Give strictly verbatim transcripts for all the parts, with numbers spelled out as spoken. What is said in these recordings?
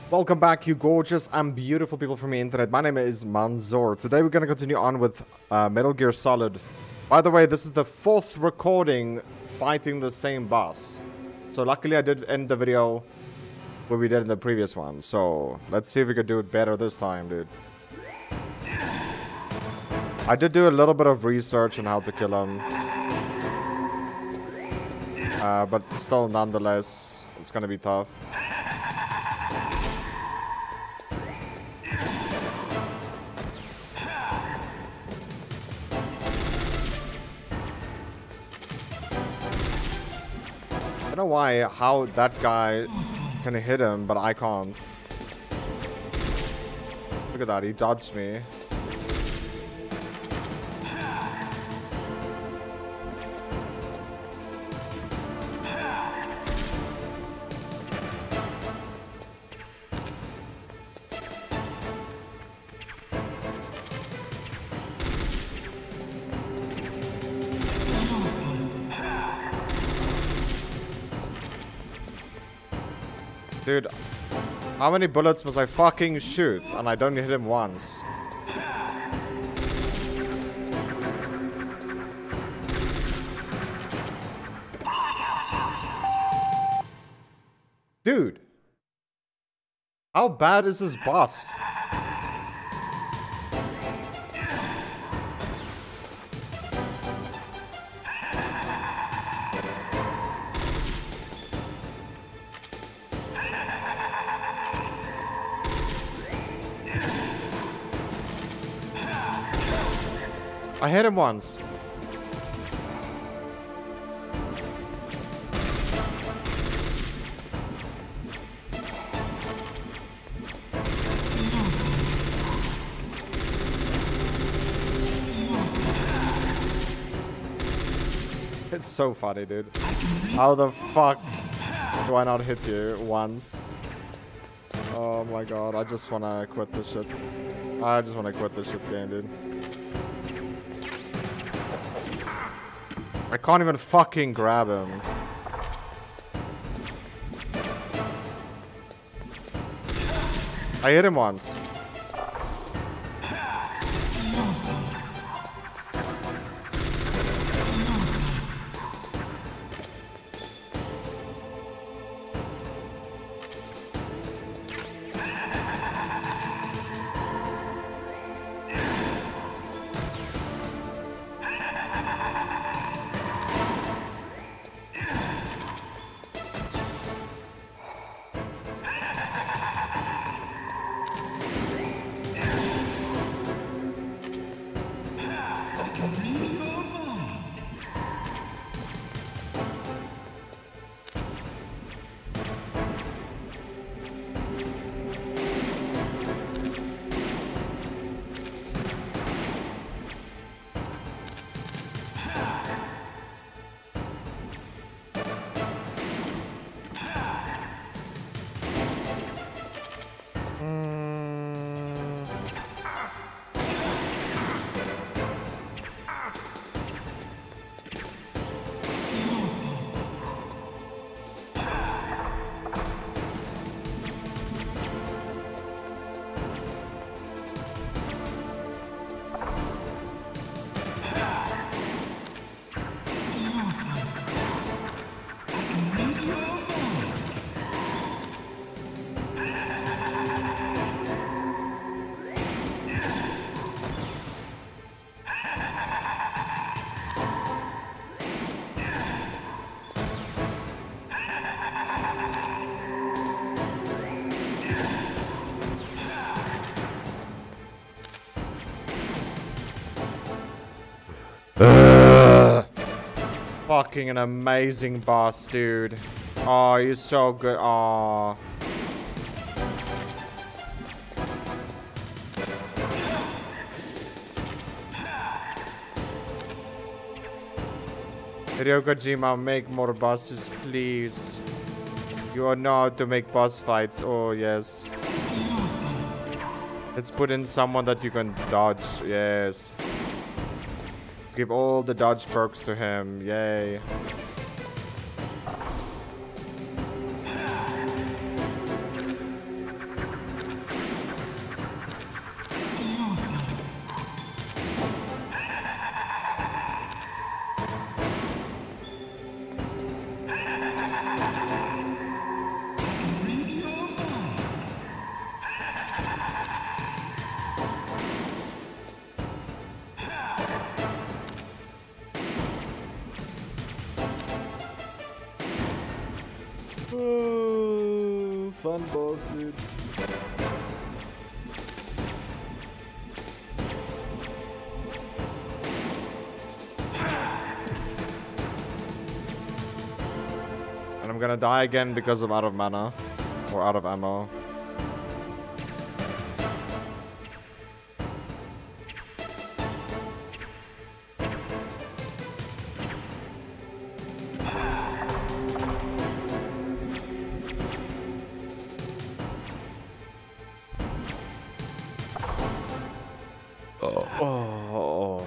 Welcome back, you gorgeous and beautiful people from the internet. My name is Manzor. Today we're going to continue on with uh, Metal Gear Solid. By the way, this is the fourth recording fighting the same boss. So luckily I did end the video where we did in the previous one. So let's see if we can do it better this time, dude. I did do a little bit of research on how to kill him. Uh, but still, nonetheless, it's going to be tough. I don't know why, how that guy can hit him, but I can't. Look at that, he dodged me. Dude, how many bullets must I fucking shoot? And I don't hit him once. Dude. How bad is this boss? I hit him once. It's so funny, dude. How the fuck do I not hit you once? Oh my god, I just wanna quit this shit. I just wanna quit this shit game, dude. I can't even fucking grab him. I hit him once. Ugh. Fucking an amazing boss, dude. Oh, you're so good. Oh. Hideo Kojima, make more bosses, please. You are not to make boss fights. Oh, yes. Let's put in someone that you can dodge. Yes. Give all the dodge perks to him. Yay. fun boss, dude. And I'm gonna die again because I'm out of mana. Or out of ammo. Oh.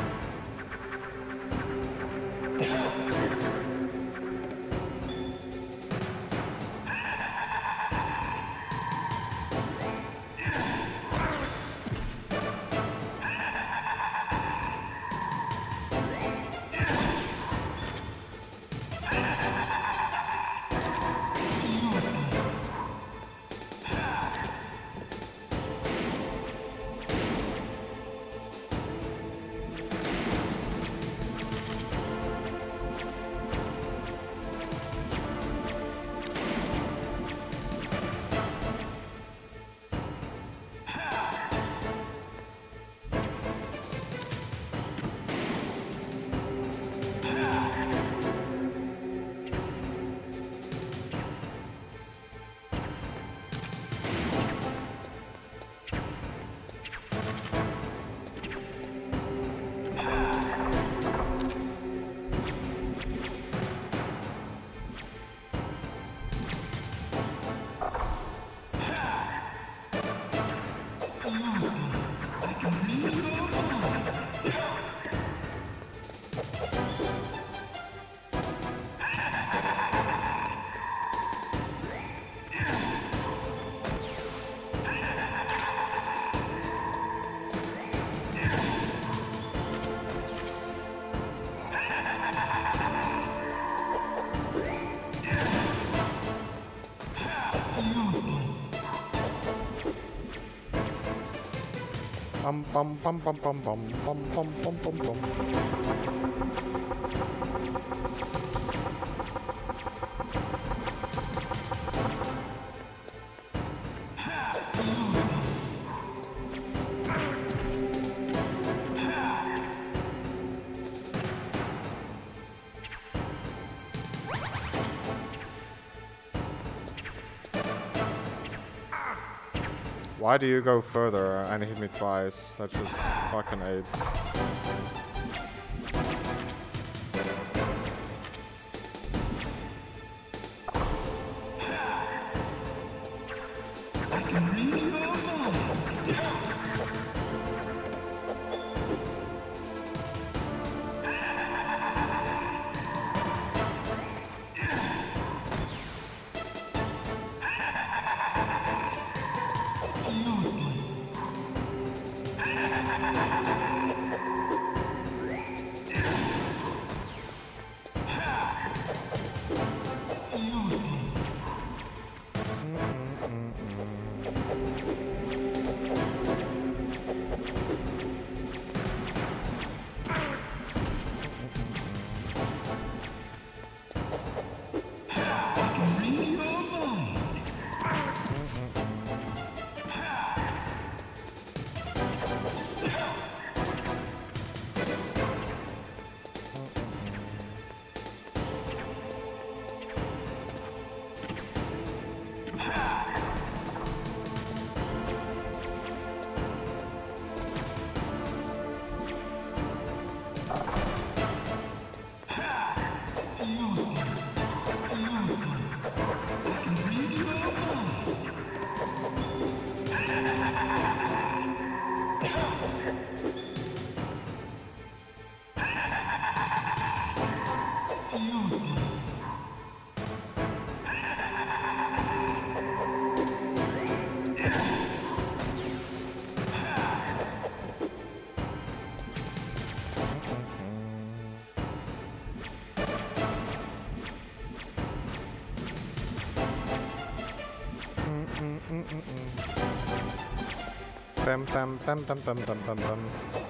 Bum bum bum bum bum bum bum bum bum bum bum. Why do you go further and hit me twice? That's just fucking AIDS. Bam bam bam bam bam bam bam bam.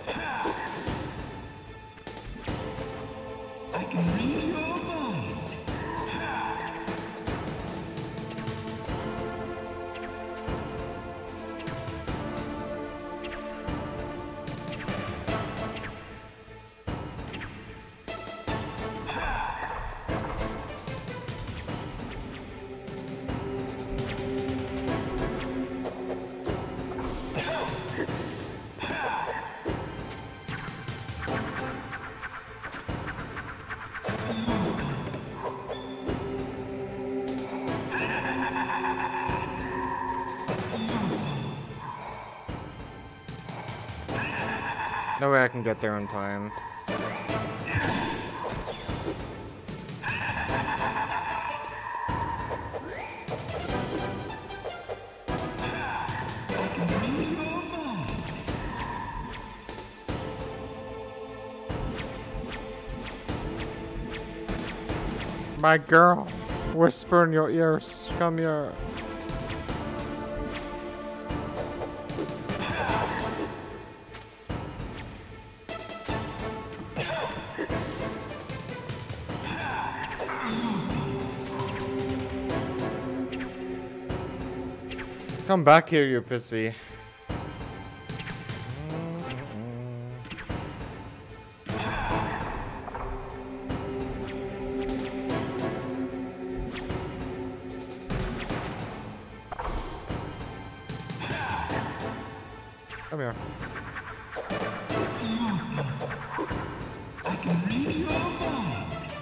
I can read your mind. No way I can get there in time. My girl, whisper in your ears. Come here. Come back here, you pissy. Come here. I can read your mind.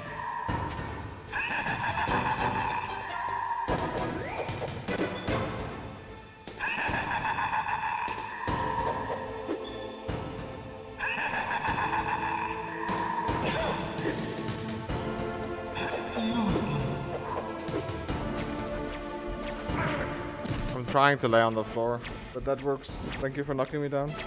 I'm trying to lay on the floor, but that works. Thank you for knocking me down.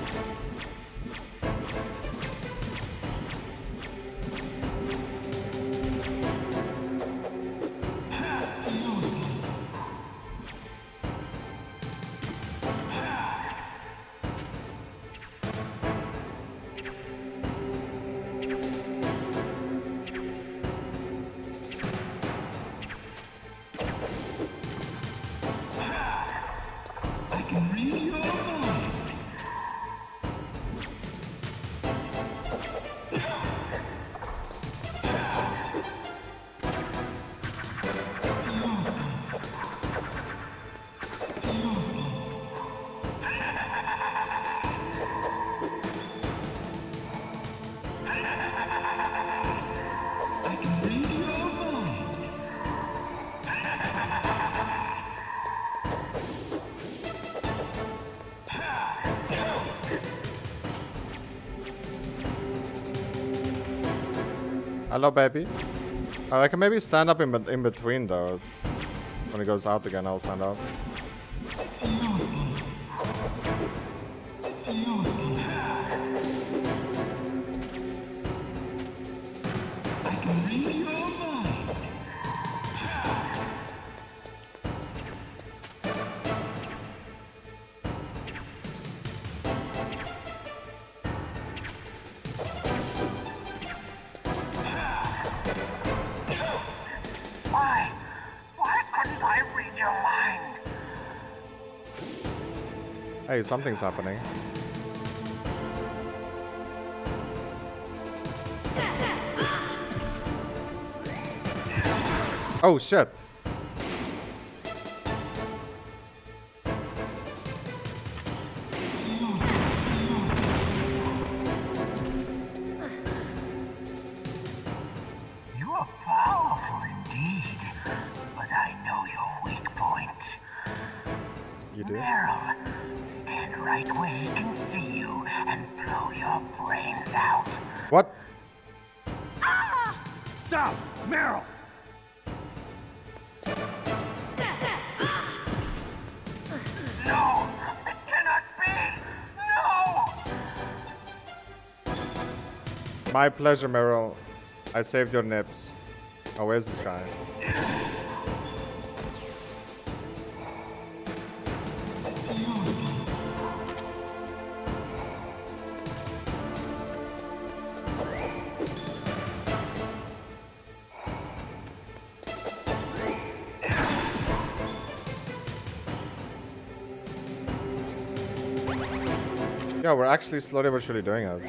I can read your mind. I can read your mind. Hello, baby. Oh, I can maybe stand up in, in between, though. When it goes out again, I'll stand up. I can read your mind. Why? Why couldn't I read your mind? Hey, something's happening. Oh, shit. You are powerful indeed, but I know your weak point. You do? Meryl, stand right where he can see you and blow your brains out. What? Stop! Meryl! No! It cannot be! No! My pleasure, Meryl. I saved your nips. Oh, where's this guy? Yeah, we're actually slowly but surely doing it.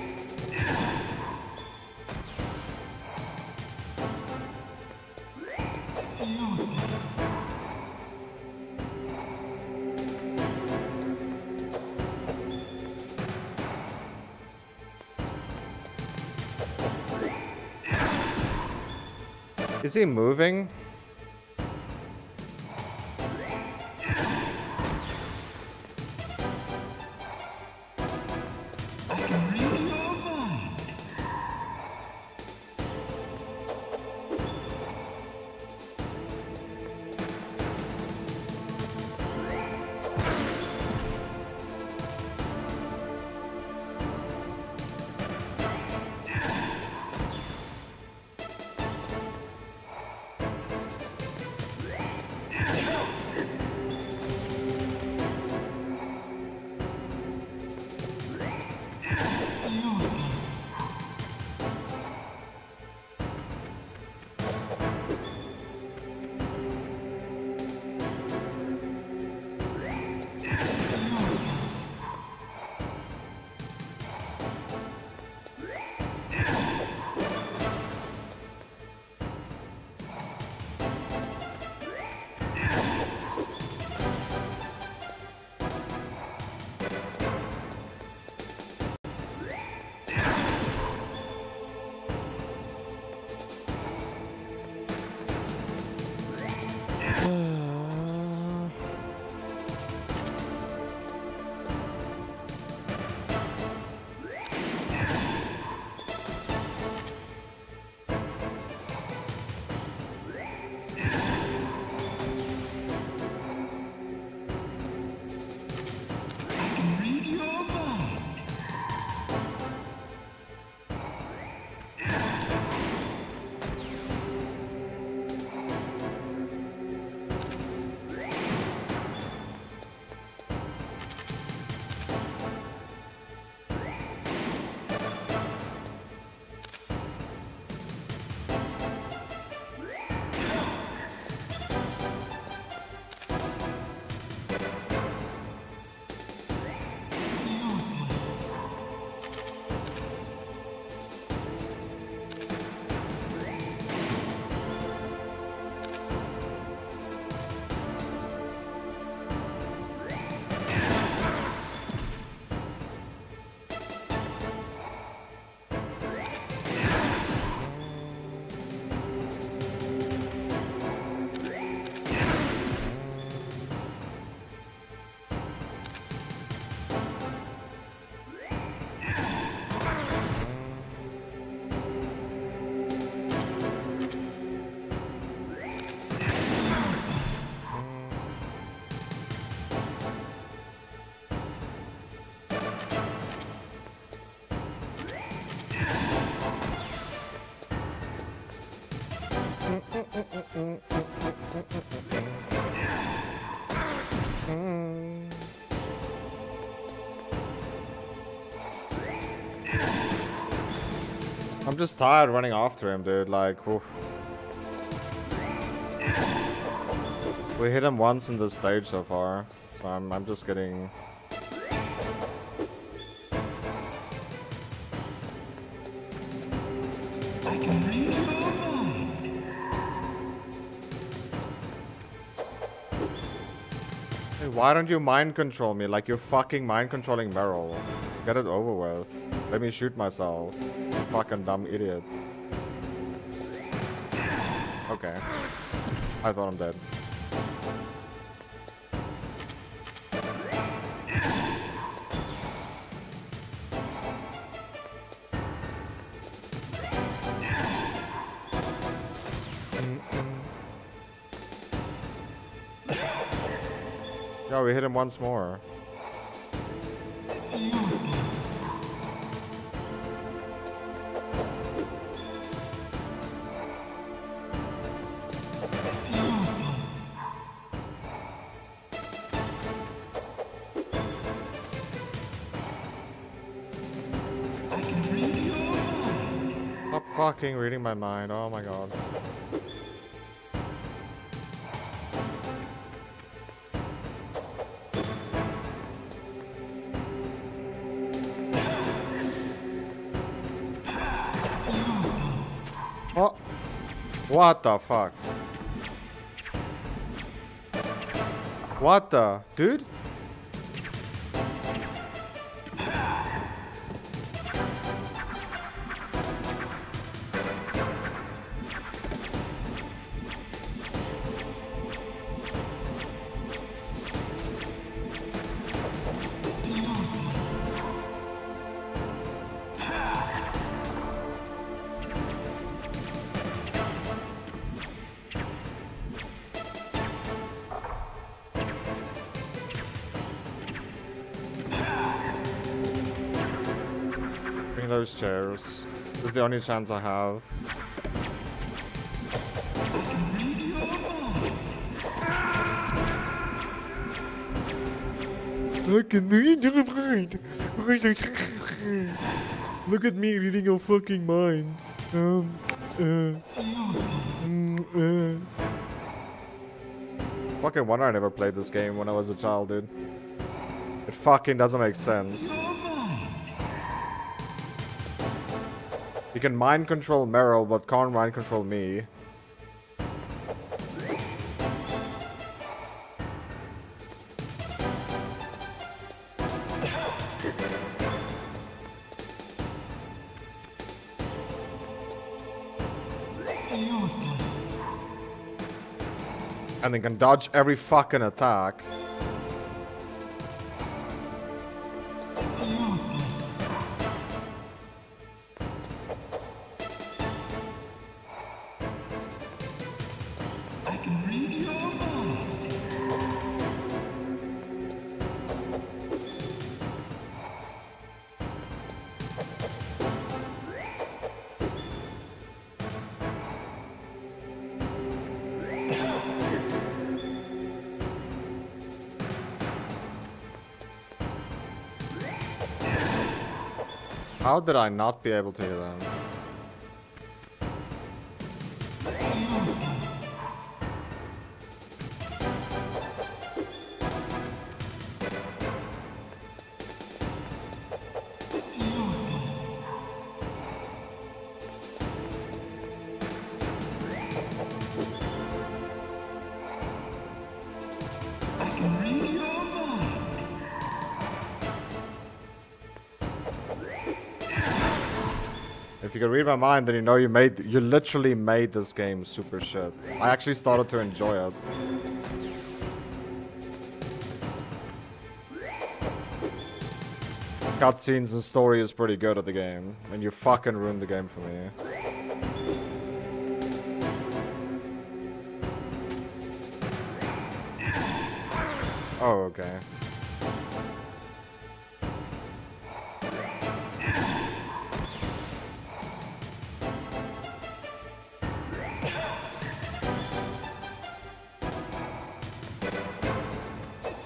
Is he moving? I can read I'm just tired running after him, dude. Like, whew. We hit him once in this stage so far, so I'm, I'm just getting... I can read your mind. Hey, why don't you mind control me like you're fucking mind controlling Meryl? Get it over with. Let me shoot myself. You fucking dumb idiot. Okay. I thought I'm dead. Yeah, we hit him once more. Stop fucking reading my mind. Oh my god. Oh, what the fuck? What the, dude? Those chairs. This is the only chance I have. I can read your mind. Look at me reading your fucking mind. Um, uh, mm, uh. Fucking wonder I never played this game when I was a child, dude. It fucking doesn't make sense. You can mind control Meryl, but can't mind control me. And then can dodge every fucking attack. How did I not be able to hear them? If you can read my mind, then you know you made, you literally made this game super shit. I actually started to enjoy it. Cutscenes and story is pretty good at the game, and you fucking ruined the game for me. Oh, okay.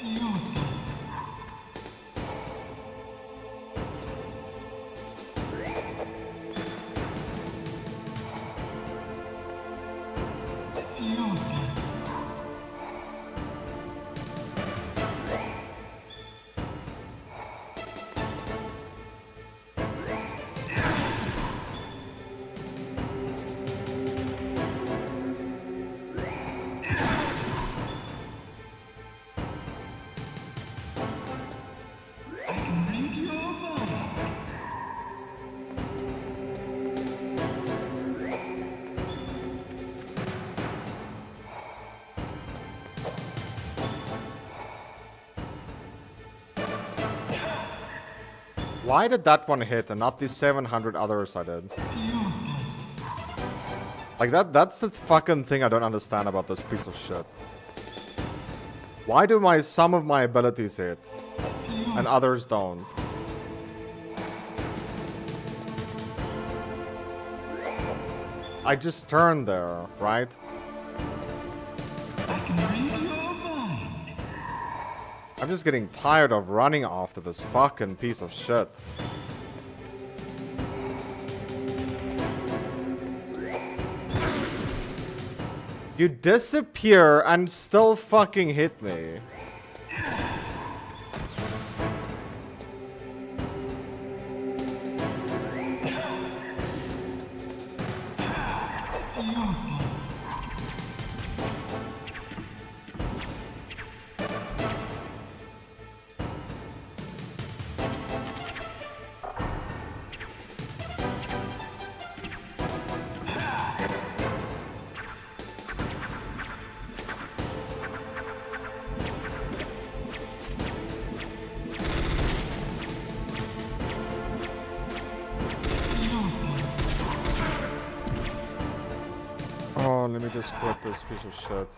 Why did that one hit and not the seven hundred others I did? Like that that's the fucking thing I don't understand about this piece of shit. Why do my some of my abilities hit and others don't? I just turned there, right? I'm just getting tired of running after this fucking piece of shit. You disappear and still fucking hit me. Oh, let me just quit this piece of shit.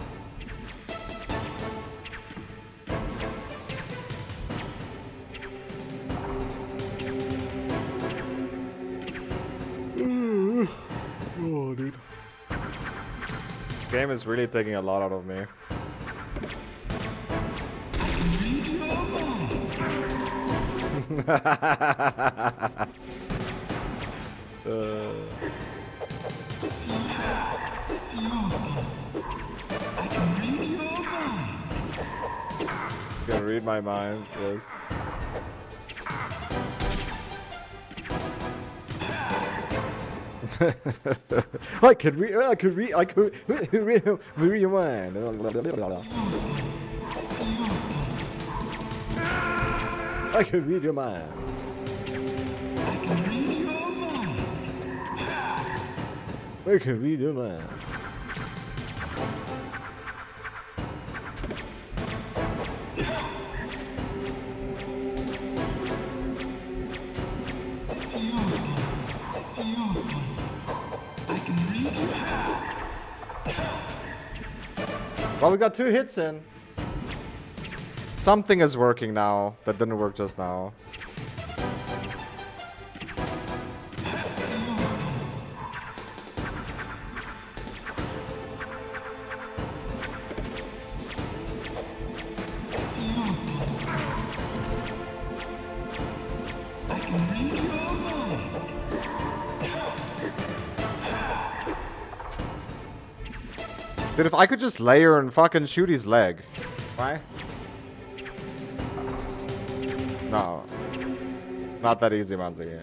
Oh, dude. This game is really taking a lot out of me. uh. You can read my mind, yes. I could read. I could read. I could read, read your mind. I could read your mind. I can read your mind. Well, we got two hits in. Something is working now that didn't work just now. Dude, if I could just layer and fucking shoot his leg. Why? No. Not that easy, Manzi.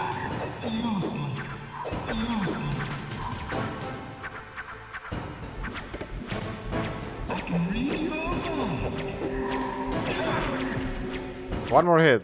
One more hit.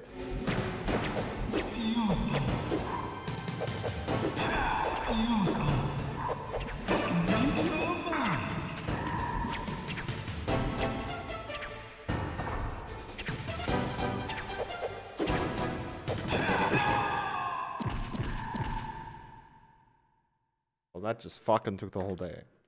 Well, that just fucking took the whole day.